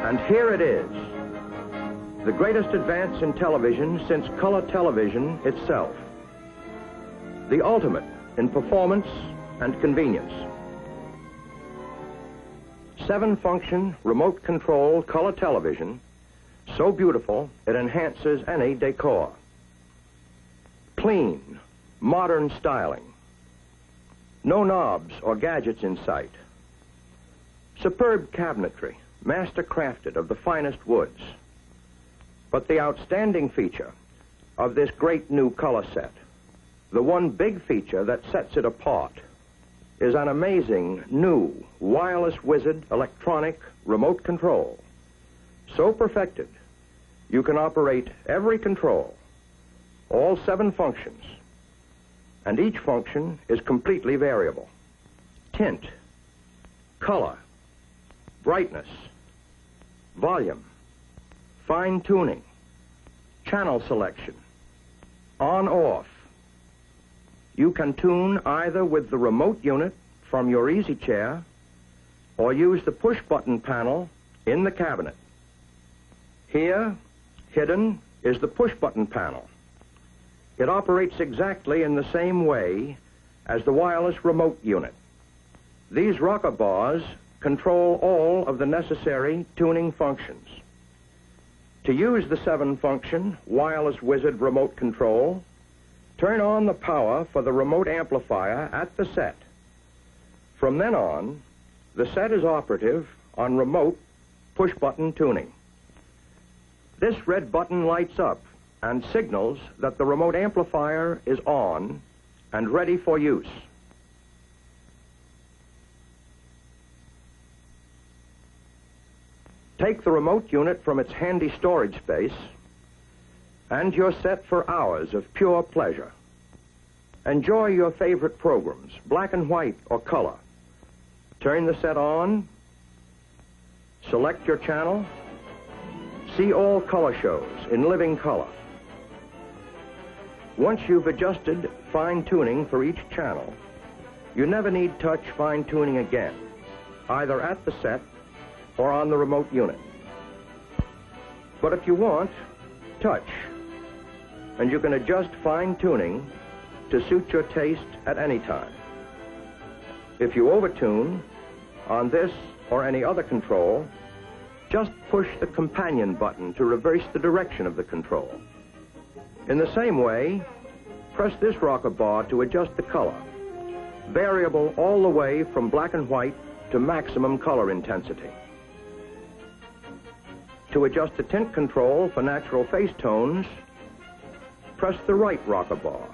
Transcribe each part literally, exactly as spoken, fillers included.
And here it is, the greatest advance in television since color television itself. The ultimate in performance and convenience. Seven-function, remote-control color television, so beautiful it enhances any decor. Clean, modern styling. No knobs or gadgets in sight. Superb cabinetry, master-crafted of the finest woods. But the outstanding feature of this great new color set, the one big feature that sets it apart, is an amazing new wireless wizard electronic remote control. So perfected, you can operate every control, all seven functions, and each function is completely variable. Tint, color, brightness, volume, fine tuning, channel selection, on-off. You can tune either with the remote unit from your easy chair or use the push-button panel in the cabinet. Here, hidden, is the push-button panel. It operates exactly in the same way as the wireless remote unit. These rocker bars control all of the necessary tuning functions. To use the seven-function wireless wizard remote control, turn on the power for the remote amplifier at the set. From then on, the set is operative on remote push-button tuning. This red button lights up and signals that the remote amplifier is on and ready for use. Take the remote unit from its handy storage space, and you're set for hours of pure pleasure. Enjoy your favorite programs, black and white or color. Turn the set on, select your channel, see all color shows in living color. Once you've adjusted fine-tuning for each channel, you never need touch fine-tuning again, either at the set or on the remote unit. But if you want, touch, and you can adjust fine-tuning to suit your taste at any time. If you overtune on this or any other control, just push the companion button to reverse the direction of the control. In the same way, press this rocker bar to adjust the color, variable all the way from black and white to maximum color intensity. To adjust the tint control for natural face tones, press the right rocker bar,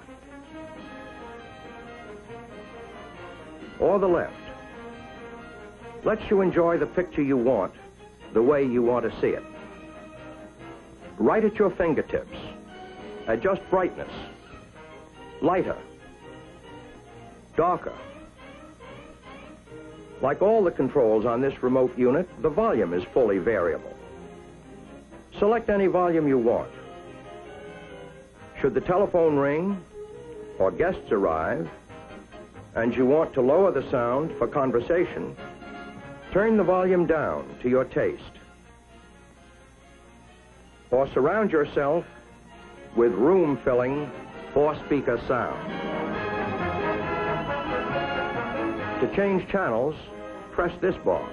or the left. Lets you enjoy the picture you want, the way you want to see it. Right at your fingertips, adjust brightness, lighter, darker. Like all the controls on this remote unit, the volume is fully variable. Select any volume you want. Should the telephone ring or guests arrive and you want to lower the sound for conversation, turn the volume down to your taste. Or surround yourself with room-filling four-speaker sound. To change channels, press this bar.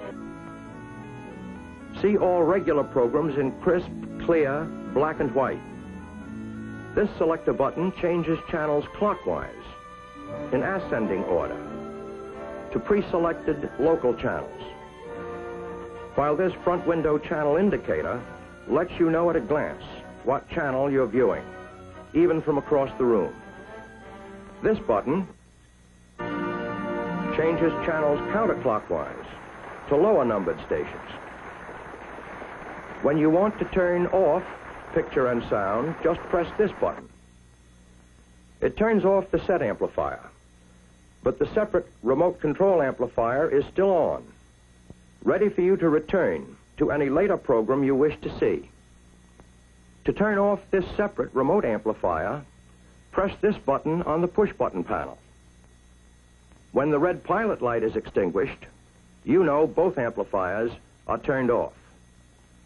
See all regular programs in crisp, clear, black and white. This selector button changes channels clockwise, in ascending order, to pre-selected local channels. While this front window channel indicator lets you know at a glance what channel you're viewing, even from across the room. This button changes channels counterclockwise to lower numbered stations. When you want to turn off picture and sound, just press this button. It turns off the set amplifier, but the separate remote control amplifier is still on, ready for you to return to any later program you wish to see. To turn off this separate remote amplifier, press this button on the push-button panel. When the red pilot light is extinguished, you know both amplifiers are turned off.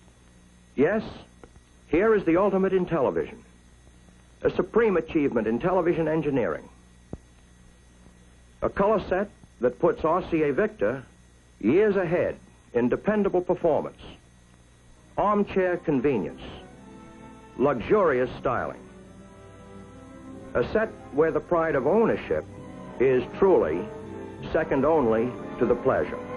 Yes, here is the ultimate in television, a supreme achievement in television engineering. A color set that puts R C A Victor years ahead in dependable performance, armchair convenience, luxurious styling. A set where the pride of ownership is truly second only to the pleasure.